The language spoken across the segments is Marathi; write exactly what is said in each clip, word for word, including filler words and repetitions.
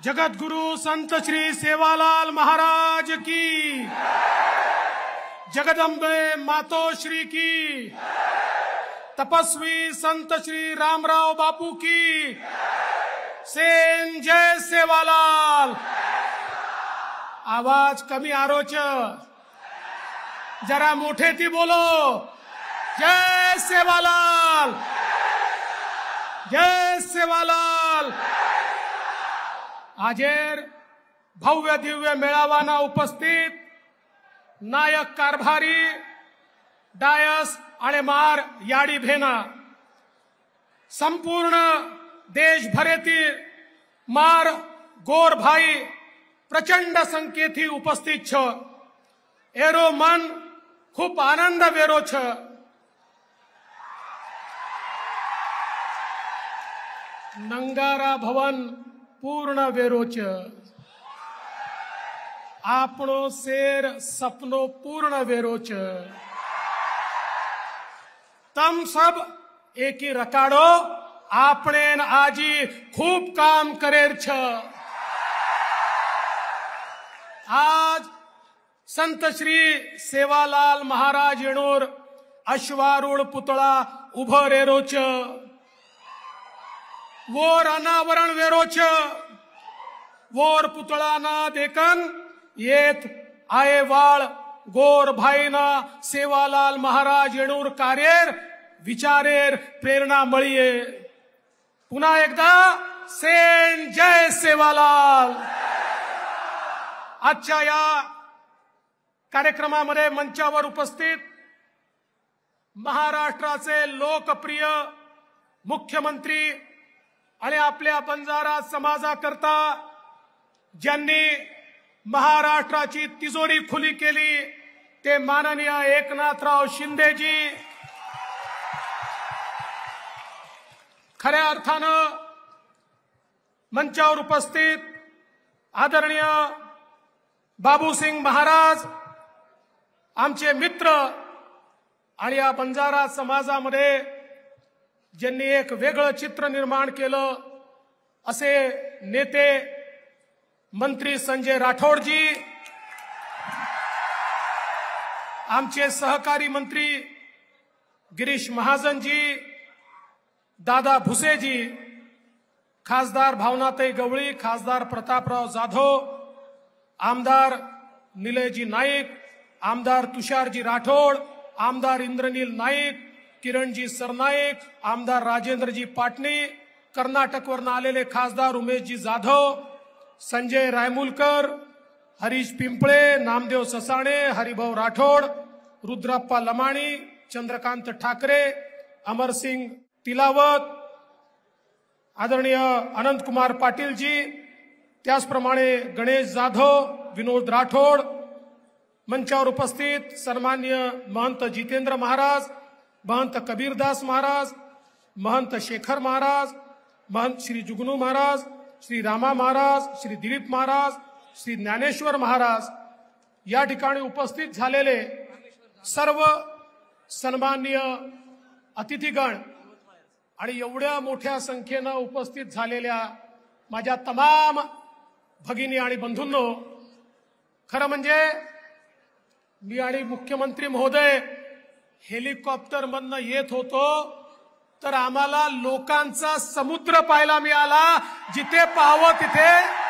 जगतगुरु संत श्री सेवालाल महाराज की, जगदम्बे मातोश्री की, तपस्वी संत श्री रामराव बापू की, सेन जय सेवालाल। आवाज कमी आरोच, जरा मोठे ती बोलो, जय सेवालाल, जय सेवालाल। आजेर भव्य दिव्य मेळावाना उपस्थित नायक कारभारी डायस आणि मार याडी भेना संपूर्ण देशभरेतील मार गोर भाई प्रचंड संख्येથી उपस्थित छ। एरो मन खूप आनंद वेरो छ। नंगारा भवन पूर्ण वेरो छ। आपणो शेर सपनो पूर्ण वेरो छ। तम सब एकी रकाडो आपणे आजी खूब काम करेर छ। आज संत श्री सेवालाल महाराज येणोर अश्वारूढ पुतळा उभो रेरो छ। वोर अनावरण वेरो छ। वोर पुतळाना देखन येत आये वाळ गोर भाईना सेवालाल महाराज येणूर कार्यर विचारेर प्रेरणा मळीये। पुन्हा एकदा सेन जय सेवालाल। आजच्या या कार्यक्रमामध्ये मंचावर उपस्थित महाराष्ट्राचे लोकप्रिय मुख्यमंत्री आणि आपल्या बंजारा समाजाकरता ज्यांनी महाराष्ट्राची तिजोरी खुली केली ते माननीय एकनाथराव शिंदेजी। खऱ्या अर्थानं मंचावर उपस्थित आदरणीय बाबूसिंग महाराज आमचे मित्र आणि या बंजारा समाजामध्ये ज्यांनी एक वेगळं चित्र निर्माण केलं असे नेते मंत्री संजय राठोडजी, आमचे सहकारी मंत्री गिरीश महाजनजी, दादा भुसेजी, खासदार भावनाताई गवळी, खासदार प्रतापराव जाधव, आमदार निलयजी नाईक, आमदार तुषारजी राठोड, आमदार इंद्रनील नाईक, किरणजी सरनाईक, आमदार राजेंद्रजी पाटणी, कर्नाटकवरून आलेले खासदार उमेशजी जाधव, संजय रायमुलकर, हरीश पिंपळे, नामदेव ससाणे, हरिभाऊ राठोड, रुद्रप्पा लमाणी, चंद्रकांत ठाकरे, अमरसिंग तिलावत, आदरणीय अनंतकुमार पाटीलजी, त्याचप्रमाणे गणेश जाधव, विनोद राठोड, मंचावर उपस्थित सन्मान्य महंत जितेंद्र महाराज, महंत कबीरदास महाराज, महंत शेखर महाराज, महंत श्री जुगनू महाराज, श्री रामा महाराज, श्री दिलीप महाराज, श्री ज्ञानेश्वर महाराज, या ठिकाणी उपस्थित झालेले सर्व सन्माननीय अतिथीगण आणि एवढ्या मोठ्या संख्येने उपस्थित झालेल्या माझ्या तमाम भगिनी आणि बंधूंनो, खरं म्हणजे मी आणि मुख्यमंत्री महोदय हेलिकॉप्टर मधनं येत होतो तर आम्हाला लोकांचा समुद्र पाहायला मिळाला। जिथे पाहावं तिथे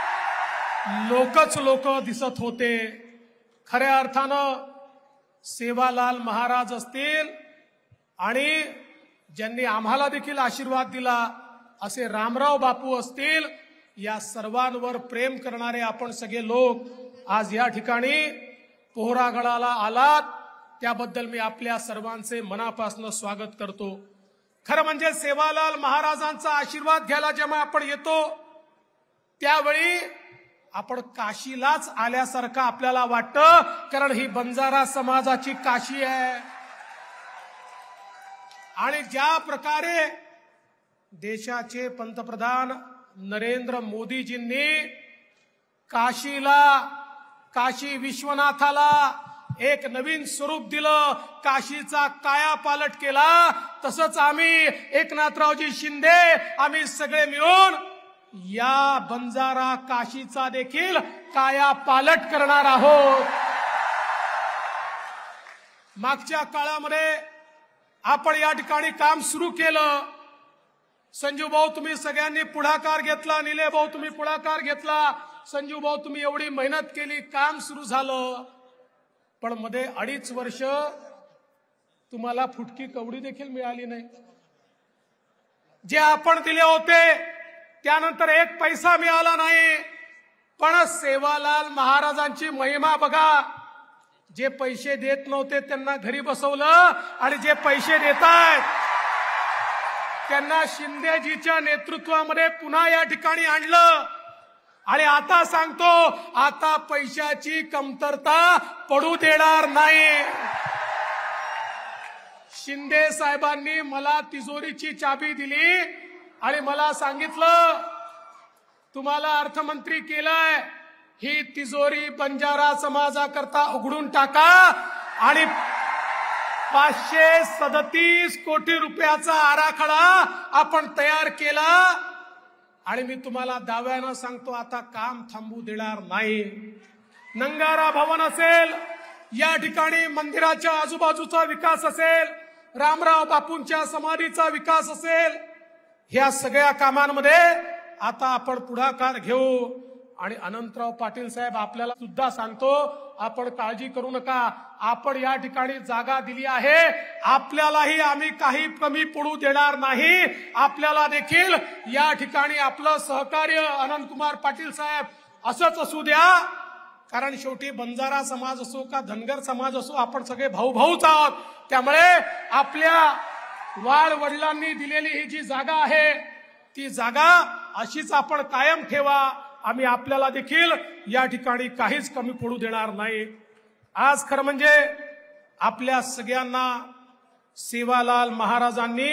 लोकच लोक दिसत होते। खऱ्या अर्थानं सेवालाल महाराज असतील आणि ज्यांनी आम्हाला देखील आशीर्वाद दिला असे रामराव बापू असतील, या सर्वांवर प्रेम करणारे आपण सगळे लोक आज या ठिकाणी पोहरागडाला आलात, त्याबद्दल मी आपल्या सर्वांचे मनापासून स्वागत करतो। खरं म्हणजे सेवालाल महाराजांचा आशीर्वाद घ्यायला जेव्हा आपण येतो त्यावेळी आपण काशीलाच आल्यासारखं आपल्याला वाटतं, कारण ही बंजारा समाजाची काशी आहे। आणि ज्या प्रकारे देशाचे पंतप्रधान नरेंद्र मोदीजींनी काशीला, काशी विश्वनाथाला एक नवीन स्वरूप दिलं, काशीचा कायापालट केला, तसंच आम्ही एकनाथरावजी शिंदे आम्ही सगळे मिळून या बंजारा काशीचा देखील काया पालट करणार आहोत। मागच्या काळामध्ये आपण या ठिकाणी काम सुरू केलं। संजू भाऊ तुम्ही सगळ्यांनी पुढाकार घेतला, निले भाऊ तुम्ही पुढाकार घेतला, संजू भाऊ तुम्ही एवढी मेहनत केली, काम सुरू झालं, पण मध्ये अडीच वर्ष तुम्हाला फुटकी कवडी देखील मिळाली नाही। जे आपण दिले होते त्यानंतर एक पैसा मिळाला नाही। पण सेवालाल महाराजांची महिमा बघा, जे पैसे देत नव्हते त्यांना घरी बसवलं आणि जे पैसे देतात त्यांना शिंदेजीच्या नेतृत्वामध्ये पुन्हा या ठिकाणी आणलं। आणि आता सांगतो, आता पैशाची कमतरता पडू देणार नाही। शिंदे साहेबांनी मला तिजोरीची चाबी दिली आणि मला सांगितलं तुम्हाला अर्थमंत्री केलंय, ही तिजोरी बंजारा समाजाकरता उघडून टाका आणि पाचशे सदतीस कोटी रुपयाचा आराखडा आपण तयार केला। आणि मी तुम्हाला दाव्यानं सांगतो आता काम थांबू देणार नाही। नंगारा भवन असेल, या ठिकाणी मंदिराच्या आजूबाजूचा विकास असेल, रामराव बापूंच्या समाधीचा विकास असेल, ह्या सगळ्या कामांमध्ये आता आपण पुढाकार घेऊ। आणि अनंतराव पाटील साहेब आपल्याला सुद्धा सांगतो, आपण काळजी करू नका, आपण या ठिकाणी जागा दिली आहे, आपल्यालाही आम्ही काही कमी पडू देणार नाही। आपल्याला देखील या ठिकाणी आपलं सहकार्य अनंतकुमार पाटील साहेब असंच असू द्या, कारण शेवटी बंजारा समाज असो का धनगर समाज असो आपण सगळे भाऊ भाऊच आहोत। त्यामुळे आपल्या वाड वडिलांनी दिलेली ही जी जागा आहे ती जागा अशीच आपण कायम ठेवा। आम्ही आपल्याला देखील या ठिकाणी काहीच कमी पडू देणार नाही। आज खरं म्हणजे आपल्या सगळ्यांना सेवालाल महाराजांनी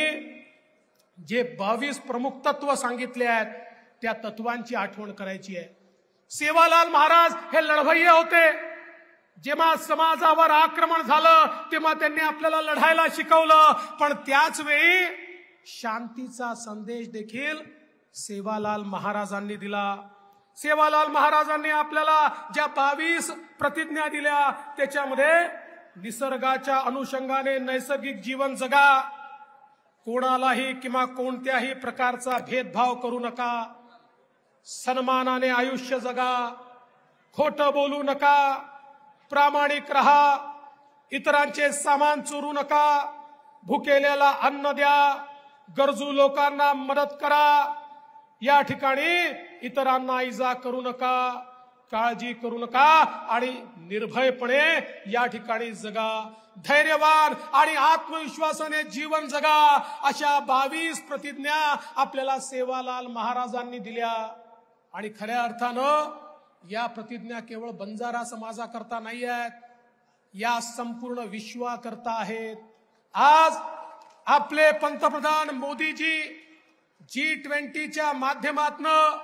जे बावीस प्रमुख तत्व सांगितले आहेत त्या तत्वांची आठवण करायची आहे। सेवालाल महाराज हे लढवय्ये होते। जेव्हा समाजावर आक्रमण झालं तेव्हा त्यांनी आपल्याला लढायला शिकवलं, पण त्याच वेळी शांतीचा संदेश देखील सेवालाल महाराजांनी दिला। सेवालाल महाराजांनी आपल्याला ज्या बावीस प्रतिज्ञा दिल्या त्याच्यामध्ये निसर्गाच्या अनुषंगाने नैसर्गिक जीवन जगा, कोणालाही किंवा कोणत्याही प्रकारचा भेदभाव करू नका, सन्मानाने आयुष्य जगा, खोटं बोलू नका, प्रामाणिक रहा, इतरांचे सामान चोरू नका, भुकेलेला अन्न द्या, गरजू लोकांना मदत करा, या ठिकाणी इतरांना इजा करू नका, काळजी करू नका आणि निर्भयपणे या ठिकाणी जगा, धैर्यवान आणि आत्मविश्वासाने जीवन जगा, अशा बावीस प्रतिज्ञा आपल्याला सेवालाल महाराजांनी दिल्या। आणि खऱ्या अर्थानं या प्रतिज्ञा केवळ बंजारा समाजाकरता नाही आहेत, या संपूर्ण विश्वाकरता आहेत। आज आपले पंतप्रधान मोदीजी जी ट्वेंटीच्या माध्यमातनं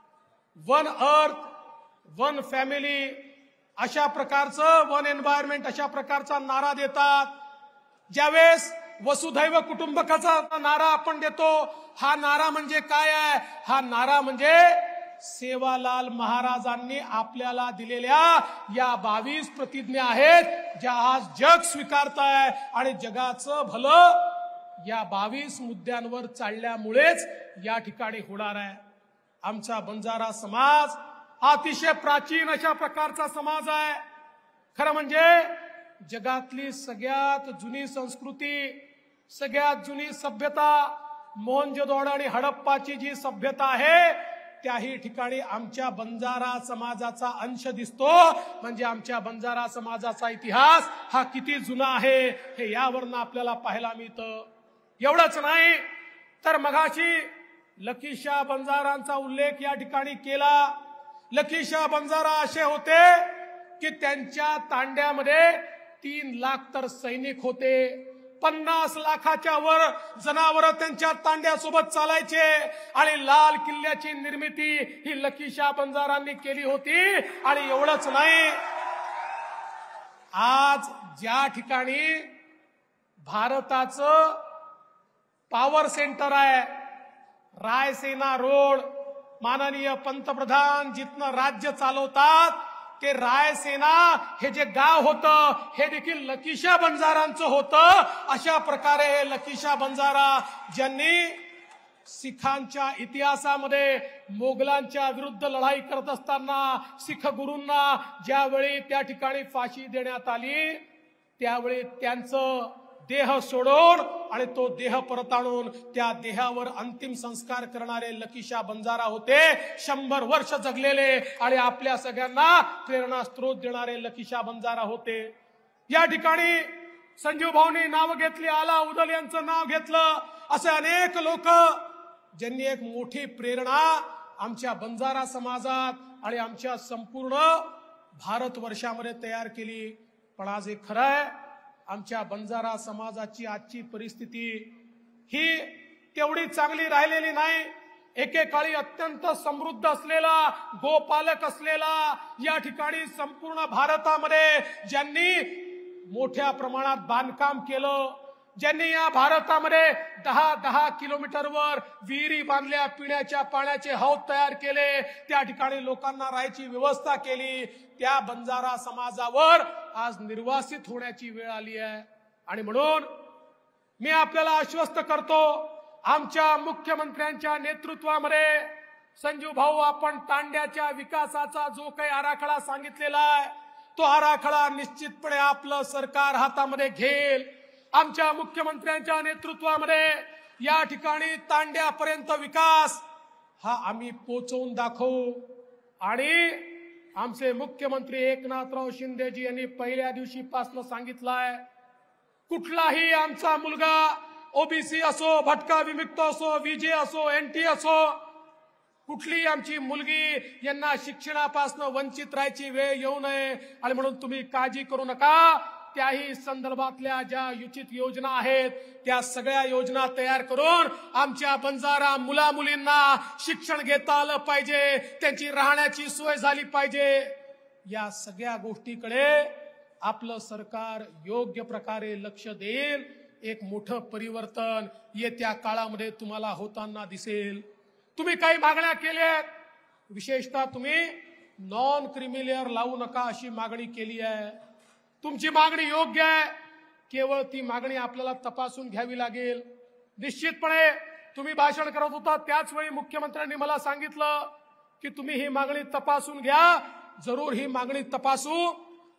वन अर्थ वन फॅमिली अशा प्रकारचं, वन एन्व्हायरमेंट अशा प्रकारचा नारा देतात। ज्यावेळेस वसुधैव कुटुंबकाचा नारा आपण देतो, हा नारा म्हणजे काय आहे? हा नारा म्हणजे सेवालाल महाराजांनी आपल्याला दिलेल्या या बावीस प्रतिज्ञा आहेत, ज्या आज जग स्वीकारताय आणि जगाचं भलं या बावीस मुद्द्यांवर चालल्यामुळेच या ठिकाणी होणार आहे। आमचा बंजारा समाज अतिशय प्राचीन अशा प्रकारचा समाज आहे। खरं म्हणजे जगातली सगळ्यात जुनी संस्कृती, सगळ्यात जुनी सभ्यता मोहनजोदडो आणि हडप्पाची जी सभ्यता आहे त्याही ठिकाणी आमच्या बंजारा समाजाचा अंश दिसतो। म्हणजे आमच्या बंजारा समाजाचा इतिहास हा किती जुना आहे हे यावरनं आपल्याला पाहायला मिळतं। एवढंच नाही तर मगाशी लकीशाह बंजारांचा उल्लेख या ठिकाणी केला। लकीशाह बंजारा असे होते की त्यांच्या तांड्यामध्ये तीन लाख तर सैनिक होते, पन्नास लाखाच्या वर जनावर त्यांच्या तांड्यासोबत चालायचे आणि लाल किल्ल्याची निर्मिती ही लकीशाह बंजारांनी केली होती। आणि एवढंच नाही, आज ज्या ठिकाणी भारताचं पॉवर सेंटर आहे, रायसेना रोड, माननीय पंतप्रधान जिथनं राज्य चालवतात ते रायसेना हे जे गाव होतं हे देखील लकीशा बंजारांचं होतं। अशा प्रकारे हे लकीशा बंजारा ज्यांनी सिखांच्या इतिहासामध्ये मोगलांच्या विरुद्ध लढाई करत असताना सिख गुरूंना ज्यावेळी त्या ठिकाणी फाशी देण्यात आली त्यावेळी त्यांचं देह सोडून आणि तो देह परत आणून त्या देहावर अंतिम संस्कार करणारे लकीशा बंजारा होते। शंभर वर्ष जगलेले आणि आपल्या सगळ्यांना प्रेरणा स्रोत देणारे लकीशा बंजारा होते। या ठिकाणी संजीव भाऊनी नाव घेतली, आला उदल यांचं नाव घेतलं, असे अनेक लोक ज्यांनी एक मोठी प्रेरणा आमच्या बंजारा समाजात आणि आमच्या संपूर्ण भारतवर्षामध्ये तयार केली। पण आज एक खरं आहे, आमच्या बंजारा समाजाची आजची परिस्थिती ही तेवढी चांगली राहिलेली नाही। एकेकाळी अत्यंत समृद्ध असलेला, गोपालक असलेला, या ठिकाणी संपूर्ण भारतामध्ये ज्यांनी मोठ्या प्रमाणात बांधकाम केलं, ज्यांनी या भारतामध्ये दहा दहा किलोमीटरवर विहिरी बांधल्या, पिण्याच्या पाण्याचे हौद तयार केले, त्या ठिकाणी लोकांना राहायची व्यवस्था केली, त्या बंजारा समाजावर आज निर्वासित होण्याची वेळ आली आहे। आणि म्हणून मी आपल्याला आश्वस्त करतो, आमच्या मुख्यमंत्र्यांच्या नेतृत्वामध्ये संजीव भाऊ आपण तांड्याच्या विकासाचा जो काही आराखडा सांगितलेला आहे तो आराखडा निश्चितपणे आपलं सरकार हातामध्ये घेईल। आमच्या मुख्यमंत्र्यांच्या नेतृत्वामध्ये या ठिकाणी तांड्यापर्यंत विकास हा आम्ही पोचवून दाखवू। आणि आमचे मुख्यमंत्री एकनाथराव शिंदेजी यांनी पहिल्या दिवशीपासून सांगितलंय, कुठलाही आमचा मुलगा ओबीसी असो, भटका विमुक्त असो, विजे असो, एनटी असो, कुठली आमची मुलगी यांना शिक्षणापासून वंचित राहायची वेळ येऊ नये। आणि म्हणून तुम्ही काळजी करू नका, त्याही संदर्भातल्या ज्या युचित योजना आहेत त्या सगळ्या योजना तयार करून आमच्या बंजारा मुला मुलींना शिक्षण घेता आलं पाहिजे, त्यांची राहण्याची सोय झाली पाहिजे। या सगळ्या गोष्टीकडे आपलं सरकार योग्य प्रकारे लक्ष देईल। एक मोठं परिवर्तन येत्या काळामध्ये तुम्हाला होताना दिसेल। तुम्ही काही मागण्या केल्यात, विशेषतः तुम्ही नॉन क्रिमिलेअर लावू नका अशी मागणी केली आहे। तुमची मागणी योग्य आहे, केवळ ती मागणी आपल्याला तपासून घ्यावी लागेल। निश्चितपणे तुम्ही भाषण करत होता त्याच वेळी मुख्यमंत्र्यांनी मला सांगितलं की तुम्ही ही मागणी तपासून घ्या। जरूर ही मागणी तपासू,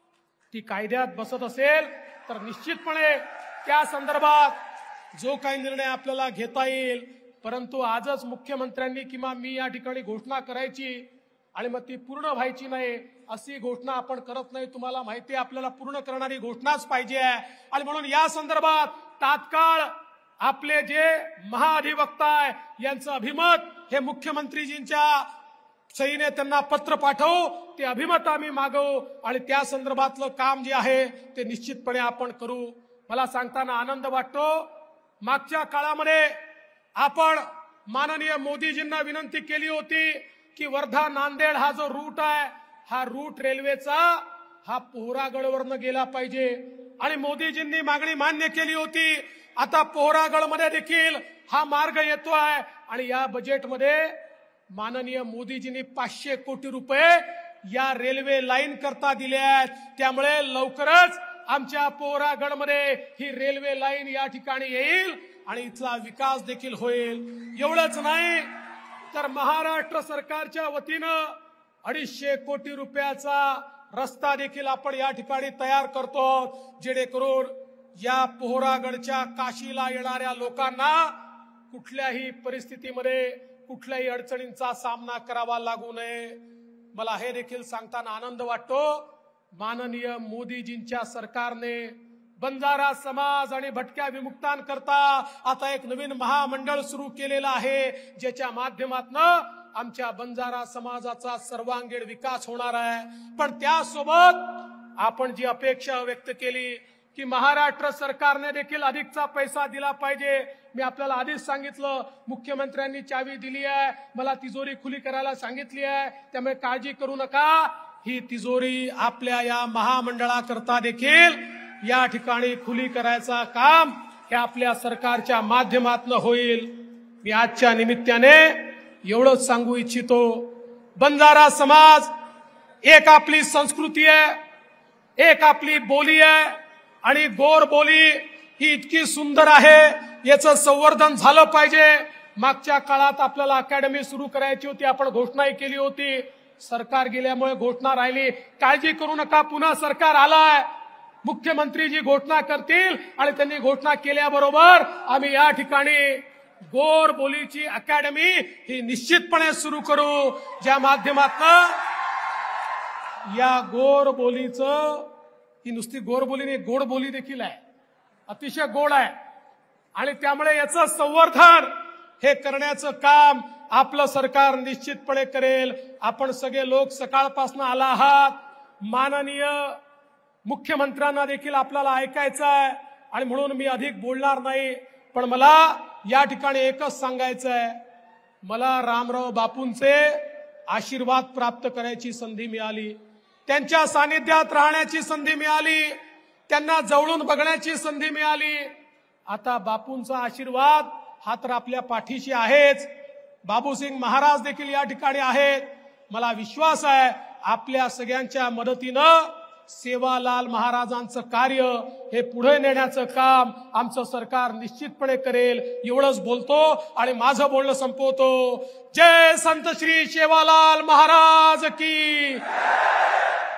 ती कायद्यात बसत असेल तर निश्चितपणे त्या संदर्भात जो काही निर्णय आपल्याला घेता येईल। परंतु आजच मुख्यमंत्र्यांनी किंवा मी या ठिकाणी घोषणा करायची आणि मग ती पूर्ण व्हायची नाही अशी घोषणा आपण करत नाही। तुम्हाला माहिती आहे आपल्याला पूर्ण करणारी घोषणाच पाहिजे आहे। आणि म्हणून या संदर्भात तात्काळ आपले जे महाधिवक्ता आहे यांचं अभिमत हे मुख्यमंत्रीजींच्या सहीने त्यांना पत्र पाठवू, ते अभिमत आम्ही मागवू आणि त्या संदर्भातलं काम जे आहे ते निश्चितपणे आपण करू। मला सांगताना आनंद वाटतो, मागच्या काळामध्ये आपण माननीय मोदीजींना विनंती केली होती की वर्धा नांदेड हा जो रूट आहे हा रूट रेल्वेचा हा पोहरागडवरनं गेला पाहिजे आणि मोदीजींनी मागणी मान्य केली होती। आता पोहरागडमध्ये देखील हा मार्ग येतोय आणि या बजेटमध्ये माननीय मोदीजींनी पाचशे कोटी रुपये या रेल्वे लाईन करता दिले आहेत। त्यामुळे लवकरच आमच्या पोहरागडमध्ये ही रेल्वे लाईन या ठिकाणी येईल आणि इथला विकास देखील होईल। एवढंच नाही तर महाराष्ट्र सरकारच्या वतीनं अडीचशे कोटी रुपयाचा रस्ता देखील आपण या ठिकाणी तयार करतो, जेणेकरून या पोहरागडच्या काशीला येणाऱ्या लोकांना कुठल्याही परिस्थितीमध्ये कुठल्याही अडचणींचा सामना करावा लागू नये। मला हे देखील सांगताना आनंद वाटतो, माननीय मोदीजींच्या सरकारने बंजारा समाज आणि भटक्या विमुक्तांकरता आता एक नवीन महामंडळ सुरू केलेलं आहे, ज्याच्या माध्यमातून आमच्या बंजारा समाजाचा सर्वांगीण विकास होणार आहे। पण त्यासोबत आपण जी अपेक्षा व्यक्त केली की महाराष्ट्र सरकारने देखील अधिकचा पैसा दिला पाहिजे, मी आपल्याला आधीच सांगितलं मुख्यमंत्र्यांनी चावी दिली आहे, मला तिजोरी खुली करायला सांगितली आहे, त्यामुळे काळजी करू नका। ही तिजोरी आपल्या या महामंडळाकरता देखील या ठिकाणी खुली करायचा काम हे आपल्या सरकारच्या माध्यमातून होईल। मी आजच्या निमित्ताने एवढंच सांगू इच्छितो. बंजारा समाज एक आपली संस्कृती आहे, एक आपली बोली आहे आणि गोर बोली ही इतकी सुंदर आहे, याचं संवर्धन झालं पाहिजे. मागच्या काळात आपल्याला अकॅडमी सुरू करायची होती, आपण घोषणाही केली होती. सरकार गेल्यामुळे घोषणा राहिली. काळजी करू नका, पुन्हा सरकार आलाय. मुख्यमंत्री जी घोषणा करतील आणि त्यांनी घोषणा केल्याबरोबर आम्ही या ठिकाणी गोर बोलीची अकॅडमी ही निश्चितपणे सुरू करू, ज्या माध्यमातून या गोर बोलीचं, ही नुसती गोर बोली नाही, गोड बोली देखील आहे, अतिशय गोड आहे. आणि त्यामुळे याचं संवर्धन हे करण्याचं काम आपलं सरकार निश्चितपणे करेल. आपण सगळे लोक सकाळपासून आला आहात. माननीय मुख्यमंत्र्यांना देखील आपल्याला ऐकायचं आहे आणि म्हणून मी अधिक बोलणार नाही. पण मला या ठिकाणी एकच सांगायचं आहे, मला रामराव बापूंचे आशीर्वाद प्राप्त करायची संधी मिळाली, त्यांच्या सानिध्यात राहण्याची संधी मिळाली, त्यांना जवळून बघण्याची संधी मिळाली. आता बापूंचा आशीर्वाद हा तर आपल्या पाठीशी आहेच, बाबूसिंग महाराज देखील या ठिकाणी आहेत. मला विश्वास आहे आपल्या सगळ्यांच्या मदतीनं सेवालाल महाराजांचं कार्य हे पुढे नेण्याचं काम आमचं सरकार निश्चितपणे करेल. एवढंच बोलतो आणि माझं बोलणं संपवतो. जय संत श्री सेवालाल महाराज की.